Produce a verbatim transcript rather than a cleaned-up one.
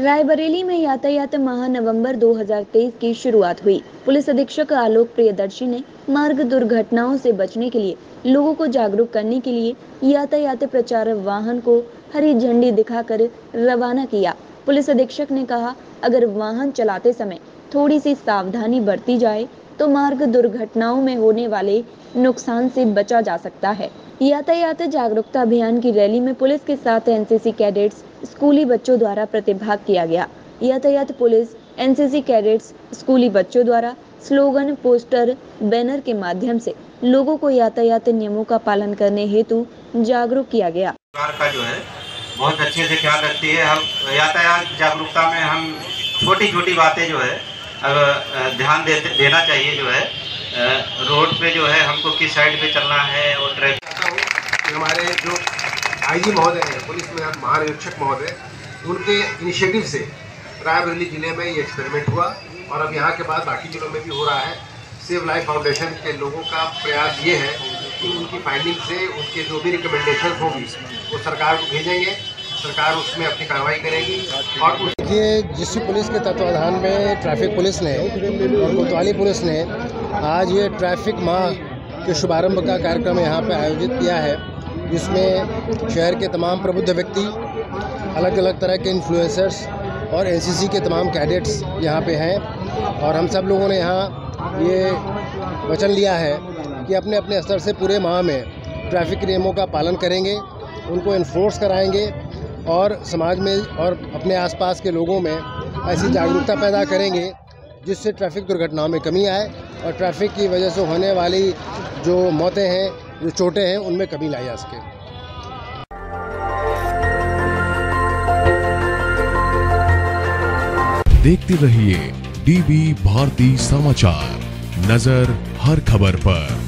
रायबरेली में यातायात माह नवंबर दो हज़ार तेईस की शुरुआत हुई। पुलिस अधीक्षक आलोक प्रियदर्शी ने मार्ग दुर्घटनाओं से बचने के लिए लोगों को जागरूक करने के लिए यातायात प्रचार वाहन को हरी झंडी दिखाकर रवाना किया। पुलिस अधीक्षक ने कहा, अगर वाहन चलाते समय थोड़ी सी सावधानी बरती जाए तो मार्ग दुर्घटनाओं में होने वाले नुकसान से बचा जा सकता है। यातायात जागरूकता अभियान की रैली में पुलिस के साथ एनसीसी कैडेट्स, स्कूली बच्चों द्वारा प्रतिभाग किया गया। यातायात पुलिस, एनसीसी कैडेट्स, स्कूली बच्चों द्वारा स्लोगन, पोस्टर, बैनर के माध्यम से लोगों को यातायात नियमों का पालन करने हेतु जागरूक किया गया। का जो है बहुत अच्छे से ख्याल रखती है। हम यातायात जागरूकता में हम छोटी छोटी बातें जो है ध्यान दे, देना चाहिए। जो है रोड पे जो है हमको किस साइड पे चलना है और ट्रैफिक। हमारे जो आईजी महोदय हैं, पुलिस में महानिरीक्षक महोदय, उनके इनिशिएटिव से रायबरेली जिले में ये एक्सपेरिमेंट हुआ और अब यहाँ के बाद बाकी जिलों में भी हो रहा है। सेव लाइफ फाउंडेशन के लोगों का प्रयास ये है कि उनकी फाइंडिंग से उनके जो भी रिकमेंडेशन होगी वो सरकार को भेजेंगे, सरकार उसमें अपनी कार्रवाई करेगी। और देखिए, जिस पुलिस के तत्वाधान में ट्रैफिक पुलिस ने और कोतवाली पुलिस ने आज ये ट्रैफिक माह के शुभारंभ का कार्यक्रम यहाँ पे आयोजित किया है, जिसमें शहर के तमाम प्रबुद्ध व्यक्ति, अलग अलग तरह के इन्फ्लुएंसर्स और एनसीसी के तमाम कैडेट्स यहाँ पे हैं। और हम सब लोगों ने यहाँ ये वचन लिया है कि अपने अपने स्तर से पूरे माह में ट्रैफिक नियमों का पालन करेंगे, उनको इन्फोर्स कराएंगे और समाज में और अपने आसपास के लोगों में ऐसी जागरूकता पैदा करेंगे जिससे ट्रैफिक दुर्घटनाओं में कमी आए और ट्रैफिक की वजह से होने वाली जो मौतें हैं, जो चोटें हैं, उनमें कमी लाई जा सके। देखते रहिए डीबी भारती समाचार, नजर हर खबर पर।